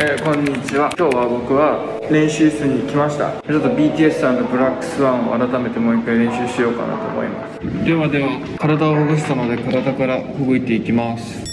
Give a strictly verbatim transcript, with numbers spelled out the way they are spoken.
えー、こんにちは。今日は僕は練習室に来ました。ちょっと ビーティーエス さんのブラックスワンを改めてもう一回練習しようかなと思います。ではでは、体をほぐしたので体からほぐいていきます。